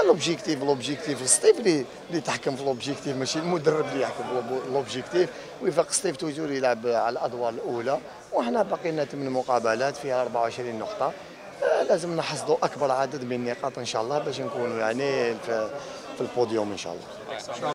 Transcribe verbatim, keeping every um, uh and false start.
لوبجيكتيف لوبجيكتيف ستيف اللي اللي تحكم في لوبجيكتيف، ماشي المدرب اللي يحكم في لوبجيكتيف. وفاق ستيف توجور يلعب على الادوار الاولى، وحنا باقي لنا ثمان مقابلات فيها أربعة وعشرين نقطه. آه، لازم نحصدوا اكبر عدد من النقاط ان شاء الله باش نكونوا يعني في في البوديوم ان شاء الله.